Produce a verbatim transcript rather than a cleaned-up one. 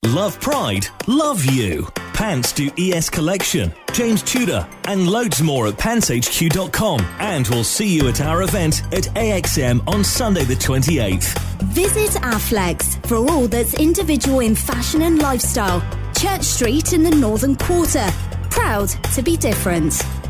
Love Pride, love you. Pants do E S Collection, James Tudor, and loads more at pants h q dot com. And we'll see you at our event at A X M on Sunday the twenty-eighth. Visit Afflex for all that's individual in fashion and lifestyle. Church Street in the Northern Quarter. Proud to be different.